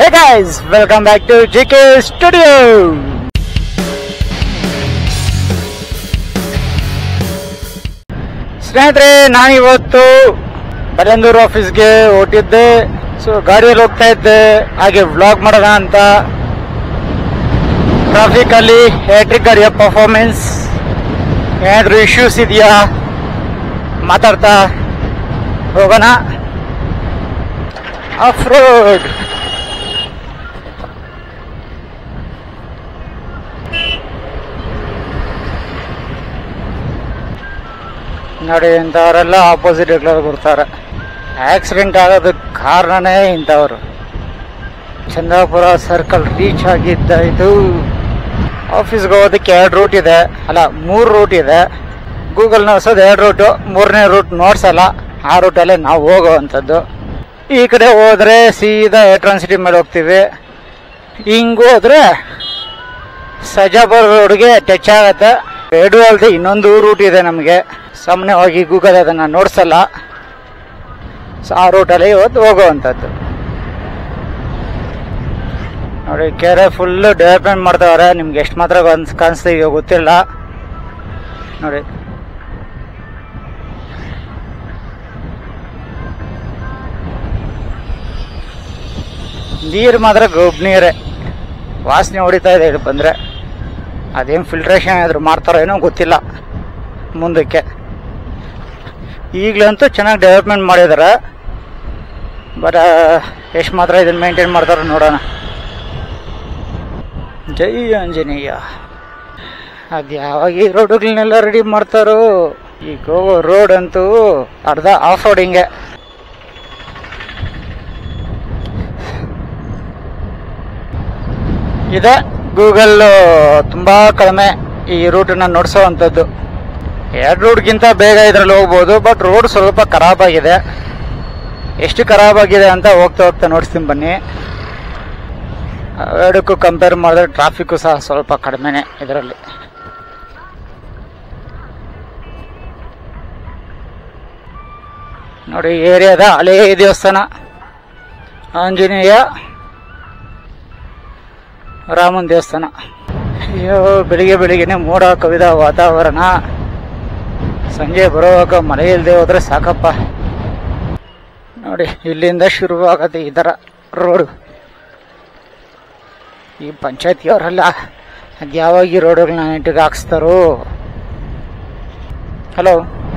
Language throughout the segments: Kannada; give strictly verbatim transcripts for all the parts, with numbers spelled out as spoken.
Hey guys, welcome back to J K Studio. ಸ್ನೇಹಿತರೆ, ನಾನಿವತ್ತು ಬಲಂದೂರು ಆಫೀಸ್ಗೆ ಹೊರಟಿದ್ದೆ. ಸೊ ಗಾಡಿಯಲ್ಲಿ ಹೋಗ್ತಾ ಇದ್ದೆ, ಹಾಗೆ ವ್ಲಾಗ್ ಮಾಡೋಣ ಅಂತ. ಟ್ರಾಫಿಕ್ ಅಲ್ಲಿ ಎಲೆಕ್ಟ್ರಿಕ್ ಗಾಡಿಯ ಪರ್ಫಾರ್ಮೆನ್ಸ್ ಏನಾದ್ರು ಇಶ್ಯೂಸ್ ಇದೆಯಾ ಮಾತಾಡ್ತಾ ಹೋಗೋಣ. ಆಫ್ ರೋಡ್ ನೋಡಿ, ಇಂಥವರೆಲ್ಲ ಆಪೋಸಿಟ್ ಬರ್ತಾರೆ. ಆಕ್ಸಿಡೆಂಟ್ ಆಗೋದಕ್ಕೆ ಕಾರಣನೇ ಇಂಥವರು. ಚಂದ್ರಾಪುರ ಸರ್ಕಲ್ ರೀಚ್ ಆಗಿದ್ದ ಇದು. ಆಫೀಸ್ಗೆ ಹೋಗೋದಕ್ಕೆ ಎರಡು ರೂಟ್ ಇದೆ, ಅಲ್ಲ ಮೂರು ರೂಟ್ ಇದೆ. ಗೂಗಲ್ ನೋಡ್ಸೋದು ಎರಡು ರೂಟು, ಮೂರನೇ ರೂಟ್ ನೋಡ್ಸಲ್ಲ. ಆ ರೂಟಲ್ಲೇ ನಾವು ಹೋಗೋವಂಥದ್ದು. ಈ ಕಡೆ ಹೋದರೆ ಸೀದಾ ಎಲೆಕ್ಟ್ರಾನ್ ಸಿಟಿ ಮೇಲೆ ಹೋಗ್ತೀವಿ. ಹಿಂಗೆ ಹೋದ್ರೆ ಸಜಾಪುರ ರೋಡ್ಗೆ ಟಚ್ ಆಗುತ್ತೆ. ಎರಡು ಅಲ್ಲದೆ ಇನ್ನೊಂದು ರೂಟ್ ಇದೆ ನಮಗೆ. ಸಾಮಾನ್ಯವಾಗಿ ಗೂಗಲ್ ಅದನ್ನು ನೋಡ್ಸಲ್ಲ. ಸೊ ಆ ರೂಟಲ್ಲಿ ಇವತ್ತು ಹೋಗುವಂಥದ್ದು. ನೋಡಿ, ಕೆರೆ ಫುಲ್ಲು ಡೆವಲಪ್ಮೆಂಟ್ ಮಾಡ್ತಾವ್ರೆ. ನಿಮ್ಗೆ ಎಷ್ಟು ಮಾತ್ರ ಕಾಣಿಸ್ತೀವಿ ಗೊತ್ತಿಲ್ಲ. ನೋಡಿ, ನೀರು ಮಾತ್ರ ಗೊಬ್ಬ ನೀರೇ, ವಾಸನೆ ಹೊಡಿತಾ ಇದೆ. ಇಲ್ಲಿ ಬಂದರೆ ಅದೇನು ಫಿಲ್ಟ್ರೇಷನ್ ಏನಾದರೂ ಮಾಡ್ತಾರೋ ಏನೋ ಗೊತ್ತಿಲ್ಲ ಮುಂದಕ್ಕೆ. ಈಗಲಂತೂ ಚೆನ್ನಾಗಿ ಡೆವಲಪ್ಮೆಂಟ್ ಮಾಡಿದ್ದಾರೆ, ಬಟ್ ಎಷ್ಟು ಮಾತ್ರ ಇದನ್ನು ಮೇಂಟೈನ್ ಮಾಡ್ತಾರೋ ನೋಡೋಣ. ಜೈ ಆಂಜನೇಯ. ಅದು ಯಾವಾಗ ಈ ರೋಡುಗಳನ್ನೆಲ್ಲ ರೆಡಿ ಮಾಡ್ತಾರೋ. ಈಗ ಹೋಗೋ ರೋಡ್ ಅಂತೂ ಅರ್ಧ ಆಫ್ ರೋಡಿಂಗೆ. ಇದೆ ಗೂಗಲ್ ತುಂಬ ಕಡಿಮೆ ಈ ರೂಟನ್ನು ನೋಡಿಸೋವಂಥದ್ದು. ಎರಡು ರೂಟ್ಗಿಂತ ಬೇಗ ಇದರಲ್ಲಿ ಹೋಗ್ಬೋದು, ಬಟ್ ರೋಡ್ ಸ್ವಲ್ಪ ಖರಾಬ್ ಆಗಿದೆ. ಎಷ್ಟು ಖರಾಬ್ ಆಗಿದೆ ಅಂತ ಹೋಗ್ತಾ ಹೋಗ್ತಾ ನೋಡ್ತೀನಿ ಬನ್ನಿ. ಎರಡಕ್ಕೂ ಕಂಪೇರ್ ಮಾಡಿದ್ರೆ ಟ್ರಾಫಿಕ್ಕು ಸಹ ಸ್ವಲ್ಪ ಕಡಿಮೆನೆ ಇದರಲ್ಲಿ. ನೋಡಿ, ಏರಿಯಾದ ಹಳೇ ದೇವಸ್ಥಾನ ಆಂಜನೇಯ ರಾಮನ ದೇವಸ್ಥಾನ. ಅಯ್ಯೋ, ಬೆಳಿಗ್ಗೆ ಬೆಳಿಗ್ಗೆನೆ ಮೋಡ ಕವಿದ ವಾತಾವರಣ. ಸಂಜೆ ಬರುವಾಗ ಮಳೆ ಇಲ್ಲದೆ ಹೋದ್ರೆ ಸಾಕಪ್ಪ. ನೋಡಿ, ಇಲ್ಲಿಂದ ಶುರುವಾಗತ್ತೆ ಈ ಥರ ರೋಡು. ಈ ಪಂಚಾಯತಿಯವರೆಲ್ಲ ಅದು ಯಾವಾಗ ಈ ರೋಡುಗಳನ್ನ ನೆಟ್ಟಿಗೆ ಹಾಕ್ಸ್ತಾರೋ. ಹಲೋ,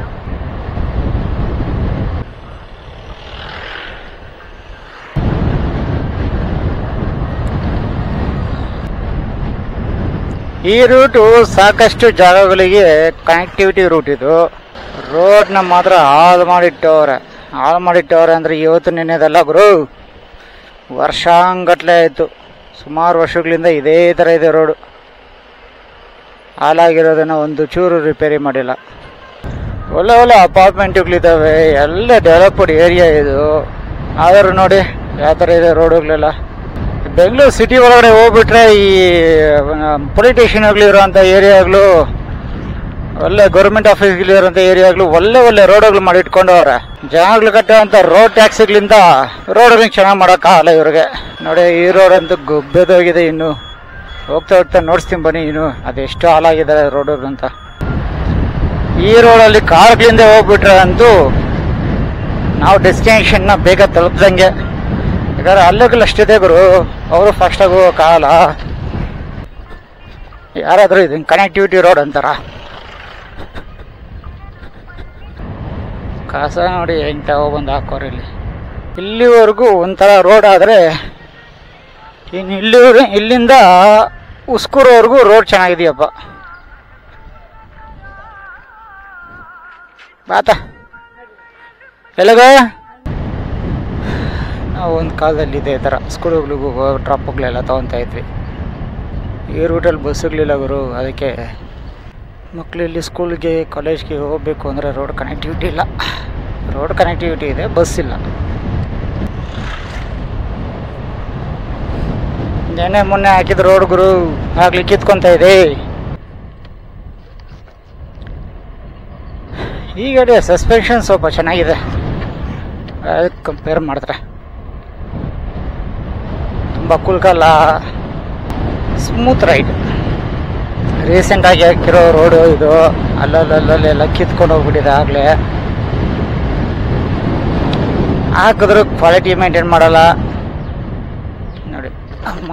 ಈ ರೂಟು ಸಾಕಷ್ಟು ಜಾಗಗಳಿಗೆ ಕನೆಕ್ಟಿವಿಟಿ ರೂಟ್. ಇದು ರೋಡ್ನ ಮಾತ್ರ ಹಾಳು ಮಾಡಿಟ್ಟವ್ರೆ. ಹಾಳು ಮಾಡಿಟ್ಟವ್ರೆ ಅಂದರೆ ಇವತ್ತು ನೆನೆದಲ್ಲ ಗುರು, ವರ್ಷಾಂಗಟ್ಲೆ ಆಯಿತು. ಸುಮಾರು ವರ್ಷಗಳಿಂದ ಇದೇ ಥರ ಇದೆ ರೋಡು. ಹಾಳಾಗಿರೋದನ್ನು ಒಂದು ಚೂರು ರಿಪೇರಿ ಮಾಡಿಲ್ಲ. ಒಳ್ಳೆ ಒಳ್ಳೆ ಅಪಾರ್ಟ್ಮೆಂಟ್ಗಳಿದ್ದಾವೆ, ಎಲ್ಲ ಡೆವಲಪ್ಡ್ ಏರಿಯಾ ಇದು. ಆದರೂ ನೋಡಿ ಯಾವ ಥರ ಇದೆ ರೋಡುಗಳೆಲ್ಲ. ಬೆಂಗಳೂರು ಸಿಟಿ ಒಳಗಡೆ ಹೋಗ್ಬಿಟ್ರೆ ಈ ಪೊಲಿಟಿಷಿಯನ್ಗಳಿರೋಂಥ ಏರಿಯಾಗಳು, ಒಳ್ಳೆ ಗೌರ್ಮೆಂಟ್ ಆಫೀಸ್ಗಳಿರೋಂಥ ಏರಿಯಾಗಳು ಒಳ್ಳೆ ಒಳ್ಳೆ ರೋಡ್ಗಳು ಮಾಡಿ ಇಟ್ಕೊಂಡವ್ರೆ. ಜನಗಳು ಕಟ್ಟುವಂಥ ರೋಡ್ ಟ್ಯಾಕ್ಸ್ಗಳಿಂದ ರೋಡ್ಗಳನ್ನ ಚೆನ್ನಾಗಿ ಮಾಡೋಕ್ಕಾಗಲ್ಲ ಇವ್ರಿಗೆ. ನೋಡಿ, ಈ ರೋಡ್ ಅಂತೂ ಗೊಬ್ಬೆದೋಗಿದೆ. ಇನ್ನು ಹೋಗ್ತಾ ಹೋಗ್ತಾ ನೋಡ್ಸ್ತೀನಿ ಬನ್ನಿ ಇನ್ನು ಅದೆಷ್ಟು ಹಾಳಾಗಿದ್ದಾರೆ ರೋಡುಗಳಂತ. ಈ ರೋಡಲ್ಲಿ ಕಾರ್ಗಳಿಂದ ಹೋಗ್ಬಿಟ್ರೆ ಅಂತೂ ನಾವು ಡೆಸ್ಟಿನೇಷನ್ನ ಬೇಗ ತಲುಪ್ದಂಗೆ. ಯಾಕಂದ್ರೆ ಅಲ್ಲಗಳು ಅಷ್ಟಿದೆ ಗುರು, ಅವರು ಫಾಸ್ಟಾಗಿ ಹೋಗೋಕ್ಕಾಗಲ್ಲ. ಯಾರಾದರೂ ಇದನ್ನು ಕನೆಕ್ಟಿವಿಟಿ ರೋಡ್ ಅಂತಾರ. ಕಸ ನೋಡಿ ಹೆಂಗೆ ತಗೊಬಂದು ಹಾಕೋರು ಇಲ್ಲಿ. ಇಲ್ಲಿವರೆಗೂ ಒಂಥರ ರೋಡ್ ಆದರೆ ಇನ್ನು ಇಲ್ಲಿವರೆಗೂ ಇಲ್ಲಿಂದ ಉಸ್ಕೂರವರೆಗೂ ರೋಡ್ ಚೆನ್ನಾಗಿದೆಯಪ್ಪ. ಬಾತ ಎಲ್ಲಗ ನಾವು ಒಂದು ಕಾಲದಲ್ಲಿ ಇದೇ ಥರ ಸ್ಕೂಲುಗಳಿಗೂ ಡ್ರಾಪ್ಗಳೆಲ್ಲ ತೊಗೊತಾ ಇದ್ವಿ. ಈ ರೂಟಲ್ಲಿ ಬಸ್ಸುಗಳಿಲ್ಲ ಗುರು, ಅದಕ್ಕೆ ಮಕ್ಕಳು ಇಲ್ಲಿ ಸ್ಕೂಲ್ಗೆ ಕಾಲೇಜ್ಗೆ ಹೋಗಬೇಕು ಅಂದರೆ ರೋಡ್ ಕನೆಕ್ಟಿವಿಟಿ ಇಲ್ಲ. ರೋಡ್ ಕನೆಕ್ಟಿವಿಟಿ ಇದೆ, ಬಸ್ ಇಲ್ಲ. ನೆನ್ನೆ ಮೊನ್ನೆ ಹಾಕಿದ ರೋಡ್ ಗುರು ಆಗಲಿ ಕಿತ್ಕೊತಾ ಇದೆ. ಈ ಗಾಡಿ ಸಸ್ಪೆನ್ಷನ್ ಸ್ವಲ್ಪ ಚೆನ್ನಾಗಿದೆ ಅದಕ್ಕೆ ಕಂಪೇರ್ ಮಾಡಿದ್ರೆ. ತುಂಬ ಬಕ್ಕುಲ್ಕಲ್ಲ ಸ್ಮೂತ್ ರೈಡ್. ರೀಸೆಂಟಾಗಿ ಹಾಕಿರೋ ರೋಡು ಇದು, ಅಲ್ಲಲ್ಲಲ್ಲೆಲ್ಲ ಕಿತ್ಕೊಂಡು ಹೋಗ್ಬಿಟ್ಟಿದೆ ಆಗಲೇ. ಹಾಕಿದ್ರು ಕ್ವಾಲಿಟಿ ಮೇಂಟೈನ್ ಮಾಡಲ್ಲ ನೋಡಿ. ಅಮ್ಮ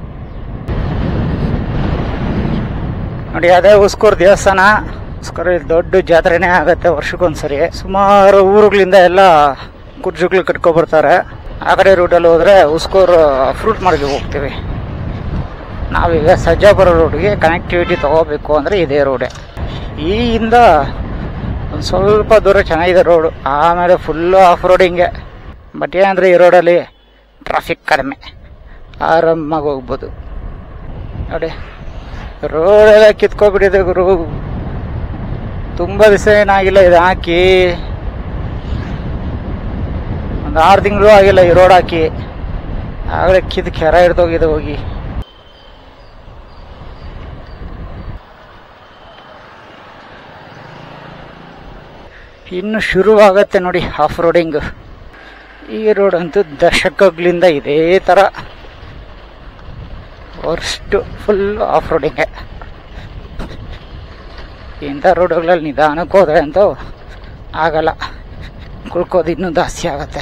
ನೋಡಿ, ಅದೇ ಉಸ್ಕೂರು ದೇವಸ್ಥಾನ. ಉಸ್ಕೂರು ದೊಡ್ಡ ಜಾತ್ರೆನೇ ಆಗುತ್ತೆ ವರ್ಷಕ್ಕೊಂದ್ಸರಿ. ಸುಮಾರು ಊರುಗಳಿಂದ ಎಲ್ಲ ಕುರ್ಜುಗಳು ಕಟ್ಕೊಬರ್ತಾರೆ. ಆ ಕಡೆ ರೂಟಲ್ಲಿ ಹೋದರೆ ಉಸ್ಕೂರು ಫ್ರೂಟ್ ಮಾರ್ಕೆಟ್ಗೆ ಹೋಗ್ತೀವಿ. ನಾವೀಗ ಸಜ್ಜಾಪುರ ರೋಡ್ಗೆ ಕನೆಕ್ಟಿವಿಟಿ ತೊಗೋಬೇಕು ಅಂದರೆ ಇದೇ ರೋಡೇ. ಈ ಇಂದ ಒಂದು ಸ್ವಲ್ಪ ದೂರ ಚೆನ್ನಾಗಿದೆ ರೋಡು, ಆಮೇಲೆ ಫುಲ್ಲು ಆಫ್ ರೋಡಿಂಗೆ. ಬಟ್ ಏನಂದರೆ ಈ ರೋಡಲ್ಲಿ ಟ್ರಾಫಿಕ್ ಕಡಿಮೆ, ಆರಾಮಾಗಿ ಹೋಗ್ಬೋದು. ನೋಡಿ ರೋಡೆಲ್ಲ ಕಿತ್ಕೊಬಿಟ್ಟಿದೆ ಗುರು. ತುಂಬ ದಿವಸ ಏನಾಗಿಲ್ಲ ಇದು ಹಾಕಿ, ಒಂದು ಆರು ತಿಂಗಳು ಆಗಿಲ್ಲ ಈ ರೋಡ್ ಹಾಕಿ. ಆಗಲೇ ಕಿತ್ತು ಕೆರ ಹಿಡ್ದೋಗಿದೆ ಹೋಗಿ. ಇನ್ನು ಶುರುವಾಗತ್ತೆ ನೋಡಿ ಆಫ್ ರೋಡಿಂಗ್. ಈ ರೋಡ್ ಅಂತೂ ದಶಕಗಳಿಂದ ಇದೇ ಥರ ವರ್ಸ್ಟ್ ಫುಲ್ ಆಫ್ ರೋಡಿಂಗೆ. ಇಂಥ ರೋಡುಗಳಲ್ಲಿ ನಿಧಾನಕ್ಕೆ ಹೋದ್ರೆ ಅಂತೂ ಆಗಲ್ಲ, ಕುಳ್ಕೋದು ಇನ್ನೂ ಜಾಸ್ತಿ ಆಗತ್ತೆ.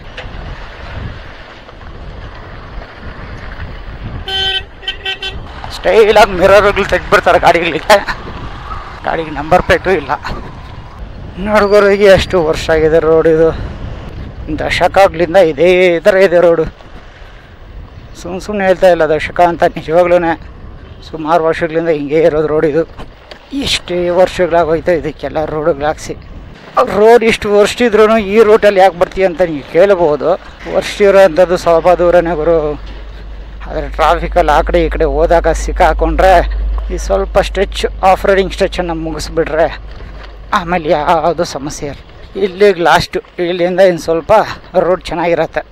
ಸ್ಟೈಲಾಗಿ ಮಿರರ್ಗಳು ತೆಗ್ಬಿಡ್ತಾರೆ ಗಾಡಿಗಳಿಗೆ. ಗಾಡಿಗೆ ನಂಬರ್ ಪ್ಲೇಟು ಇಲ್ಲ. ನೋಡ್ಗೋರಿಗೆ ಎಷ್ಟು ವರ್ಷ ಆಗಿದೆ ರೋಡ್ ಇದು. ದಶಕಗಳಿಂದ ಇದೇ ಥರ ಇದೆ ರೋಡು. ಸುಮ್ಮ ಸುಮ್ಮನೆ ಹೇಳ್ತಾ ಇಲ್ಲ ದಶಕ ಅಂತ, ನಿಜವಾಗ್ಲೂ ಸುಮಾರು ವರ್ಷಗಳಿಂದ ಹಿಂಗೆ ಇರೋದು ರೋಡ್ ಇದು. ಎಷ್ಟೇ ವರ್ಷಗಳಾಗೋಯ್ತು ಇದಕ್ಕೆಲ್ಲ ರೋಡುಗಳಾಗಿಸಿ. ರೋಡ್ ಇಷ್ಟು ವರ್ಷ ಇದ್ರೂ ಈ ರೋಟಲ್ಲಿ ಯಾಕೆ ಬರ್ತೀಯ ಅಂತ ನೀವು ಕೇಳಬಹುದು. ವರ್ಷ ಇರೋ ಅಂಥದ್ದು ಸ್ವಲ್ಪ ದೂರನೇ ಬರು. ಆದರೆ ಟ್ರಾಫಿಕಲ್ಲಿ ಆ ಕಡೆ ಈ ಕಡೆ ಹೋದಾಗ ಸಿಕ್ಕಾಕೊಂಡ್ರೆ ಈ ಸ್ವಲ್ಪ ಸ್ಟ್ರೆಚ್ ಆಫ್ ರೋಡಿಂಗ್ ಸ್ಟ್ರೆಚ್ಚನ್ನು ಮುಗಿಸ್ಬಿಟ್ರೆ ಆಮೇಲೆ ಯಾವುದು ಸಮಸ್ಯೆ ಇರಲ್ಲ. ಇಲ್ಲಿಗೆ ಲಾಸ್ಟು, ಇಲ್ಲಿಂದ ಇನ್ನು ಸ್ವಲ್ಪ ರೋಡ್ ಚೆನ್ನಾಗಿರತ್ತೆ,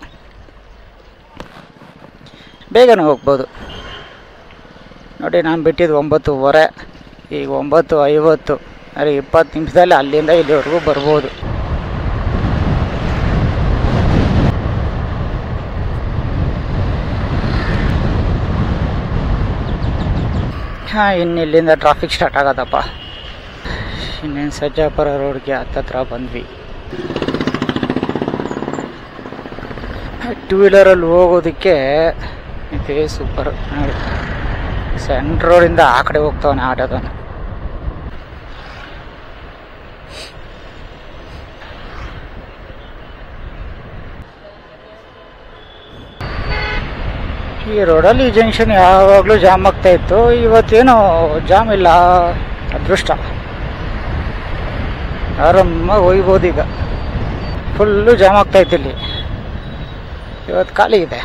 ಬೇಗನೆ ಹೋಗ್ಬೋದು. ನೋಡಿ ನಾನು ಬಿಟ್ಟಿದ್ದು ಒಂಬತ್ತುವರೆ, ಈಗ ಒಂಬತ್ತು ಐವತ್ತು, ಅಂದರೆ ಇಪ್ಪತ್ತು ನಿಮಿಷದಲ್ಲಿ ಅಲ್ಲಿಂದ ಇಲ್ಲಿವರೆಗೂ ಬರ್ಬೋದು. ಹಾಂ, ಇನ್ನು ಇಲ್ಲಿಂದ ಟ್ರಾಫಿಕ್ ಸ್ಟಾರ್ಟ್ ಆಗೋದಪ್ಪ. ಇನ್ನೇನು ಸಜ್ಜಾಪುರ ರೋಡ್ಗೆ ಹತ್ತತ್ರ ಬಂದ್ವಿ. ಟೂ ವೀಲರಲ್ಲಿ ಹೋಗೋದಕ್ಕೆ ಇದೇ ಸೂಪರ್. ನೋಡಿ ಸೆಂಟ್ರ್ ರೋಡಿಂದ ಆ ಕಡೆ ಹೋಗ್ತಾವನೆ ಆಟೋದನ್ನ. ಈ ರೋಡಲ್ಲಿ ಈ ಜಂಕ್ಷನ್ ಯಾವಾಗಲೂ ಜಾಮ್ ಆಗ್ತಾ ಇತ್ತು, ಇವತ್ತೇನು ಜಾಮ್ ಇಲ್ಲ, ಅದೃಷ್ಟ. ಆರಾಮಾಗಿ ಹೋಗ್ಬೋದು. ಈಗ ಫುಲ್ಲು ಜಾಮ್ ಆಗ್ತಾಯಿತ್ತು ಇಲ್ಲಿ, ಇವತ್ತು ಖಾಲಿ ಇದೆ.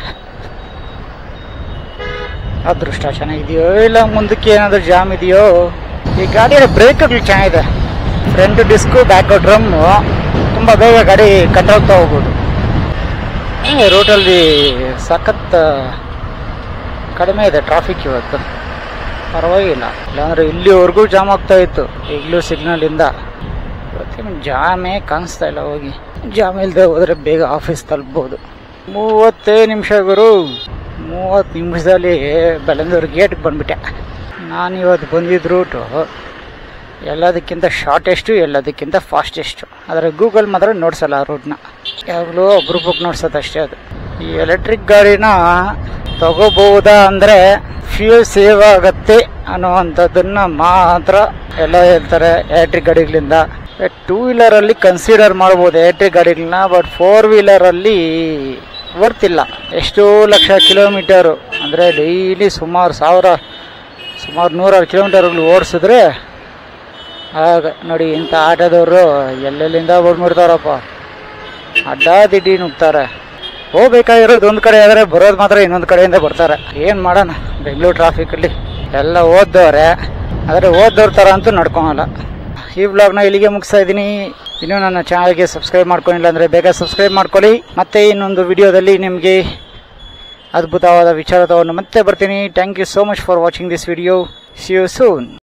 ಅದೃಷ್ಟ ಚೆನ್ನಾಗಿದೆಯೋ ಇಲ್ಲ ಮುಂದಕ್ಕೆ ಏನಾದರೂ ಜಾಮ್ ಇದೆಯೋ. ಈ ಗಾಡಿಯ ಬ್ರೇಕ್ಗಳು ಚೆನ್ನಾಗಿದೆ, ಫ್ರಂಟ್ ಡಿಸ್ಕು ಬ್ಯಾಕ್ ಡ್ರಮ್ಮು, ತುಂಬ ಬೇಗ ಗಾಡಿ ಕಂಟ್ರೋಲ್ತಾ ಹೋಗ್ಬೋದು. ಈ ರೋಡಲ್ಲಿ ಸಖತ್ ಕಡಿಮೆ ಇದೆ ಟ್ರಾಫಿಕ್ ಇವತ್ತು, ಪರವಾಗಿಲ್ಲ. ಇಲ್ಲಾಂದರೆ ಇಲ್ಲಿವರೆಗೂ ಜಾಮ್ ಆಗ್ತಾ ಇತ್ತು ಈಗಲೂ ಸಿಗ್ನಲಿಂದ. ಇವತ್ತೇನು ಜಾಮೇ ಕಾಣಿಸ್ತಾ ಇಲ್ಲ. ಹೋಗಿ ಜಾಮ್ ಇಲ್ಲದೆ ಹೋದರೆ ಬೇಗ ಆಫೀಸ್ ತಲುಪ್ಬೋದು. ಮೂವತ್ತೇ ನಿಮಿಷ ಗುರು, ಮೂವತ್ತು ನಿಮಿಷದಲ್ಲಿ ಬೆಳಂದೂರು ಗೇಟ್ಗೆ ಬಂದುಬಿಟ್ಟೆ. ನಾನು ಇವತ್ತು ಬಂದಿದ್ದ ರೂಟು ಎಲ್ಲದಕ್ಕಿಂತ ಶಾರ್ಟೆಸ್ಟು, ಎಲ್ಲದಕ್ಕಿಂತ ಫಾಸ್ಟೆಸ್ಟು. ಆದರೆ ಗೂಗಲ್ ಮಾತ್ರ ನೋಡ್ಸಲ್ಲ ಆ ರೂಟ್ನ, ಯಾವಾಗಲೂ ಅಪರೂಪಕ್ಕೆ ನೋಡ್ಸೋದು ಅಷ್ಟೇ. ಅದು ಈ ಎಲೆಕ್ಟ್ರಿಕ್ ಗಾಡಿನ ತಗೋಬಹುದಾ ಅಂದರೆ ಫ್ಯೂಲ್ ಸೇವ್ ಆಗುತ್ತೆ ಅನ್ನೋವಂಥದ್ದನ್ನು ಮಾತ್ರ ಎಲ್ಲ ಹೇಳ್ತಾರೆ ಎಲೆಕ್ಟ್ರಿಕ್ ಗಾಡಿಗಳಿಂದ. ಟೂ ವೀಲರಲ್ಲಿ ಕನ್ಸಿಡರ್ ಮಾಡ್ಬೋದು ಎಲೆಕ್ಟ್ರಿಕ್ ಗಾಡಿಗಳನ್ನ, ಬಟ್ ಫೋರ್ ವೀಲರಲ್ಲಿ ಬರ್ತಿಲ್ಲ. ಎಷ್ಟೋ ಲಕ್ಷ ಕಿಲೋಮೀಟರು ಅಂದರೆ ಡೈಲಿ ಸುಮಾರು ಸಾವಿರ ಸುಮಾರು ನೂರಾರು ಕಿಲೋಮೀಟರ್ಗಳು ಓಡಿಸಿದ್ರೆ ಆಗ ನೋಡಿ ಇಂಥ ಆಟೋದವರು ಎಲ್ಲೆಲ್ಲಿಂದ ಬಂದ್ಬಿಡ್ತಾರಪ್ಪ, ಅಡ್ಡಾದಿಡ್ಡಿ ನುಗ್ತಾರೆ. ಹೋಗ್ಬೇಕಾಗಿರೋದು ಒಂದು ಕಡೆ ಆದರೆ ಬರೋದು ಮಾತ್ರ ಇನ್ನೊಂದು ಕಡೆಯಿಂದ ಬರ್ತಾರೆ. ಏನು ಮಾಡೋಣ, ಬೆಂಗಳೂರು ಟ್ರಾಫಿಕಲ್ಲಿ ಎಲ್ಲ ಓದ್ದವ್ರೆ, ಆದರೆ ಓದ್ದವ್ರ ಥರ ಅಂತೂ ನಡ್ಕೊಳಲ್ಲ. ಈ ವ್ಲಾಗ್ನ ಇಲ್ಲಿಗೆ ಮುಗಿಸ್ತಾ ಇದ್ದೀನಿ. ಇನ್ನೂ ನನ್ನ ಚಾನಲ್ಗೆ ಸಬ್ಸ್ಕ್ರೈಬ್ ಮಾಡ್ಕೊಂಡಿಲ್ಲ ಅಂದರೆ ಬೇಗ ಸಬ್ಸ್ಕ್ರೈಬ್ ಮಾಡ್ಕೊಳ್ಳಿ. ಮತ್ತೆ ಇನ್ನೊಂದು ವಿಡಿಯೋದಲ್ಲಿ ನಿಮಗೆ ಅದ್ಭುತವಾದ ವಿಚಾರ ತಗೊಂಡು ಮತ್ತೆ ಬರ್ತೀನಿ. Thank you so much for watching this video. See you soon.